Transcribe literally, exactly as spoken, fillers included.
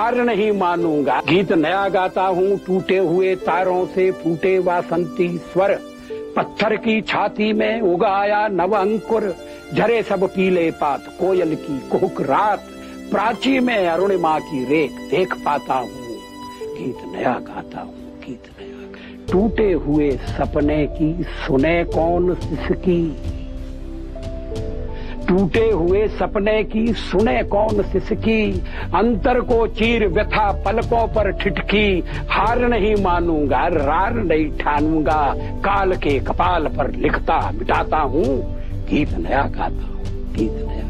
हार नहीं मानूंगा। गीत नया गाता हूँ, टूटे हुए तारों से फूटे वासंती स्वर, पत्थर की छाती में उगाया नव अंकुर, झरे सब पीले पात, कोयल की कुहुक रात, प्राची में अरुणिमा की रेख देख पाता हूँ। गीत नया गाता हूँ, गीत नया। टूटे हुए सपने की सुने कौन सिसकी, टूटे हुए सपने की सुने कौन सिसकी, अंतर को चीर व्यथा पलकों पर ठिठकी, हार नहीं मानूंगा, रार नहीं ठानूंगा, काल के कपाल पर लिखता मिटाता हूँ, गीत नया गाता हूँ, गीत नया।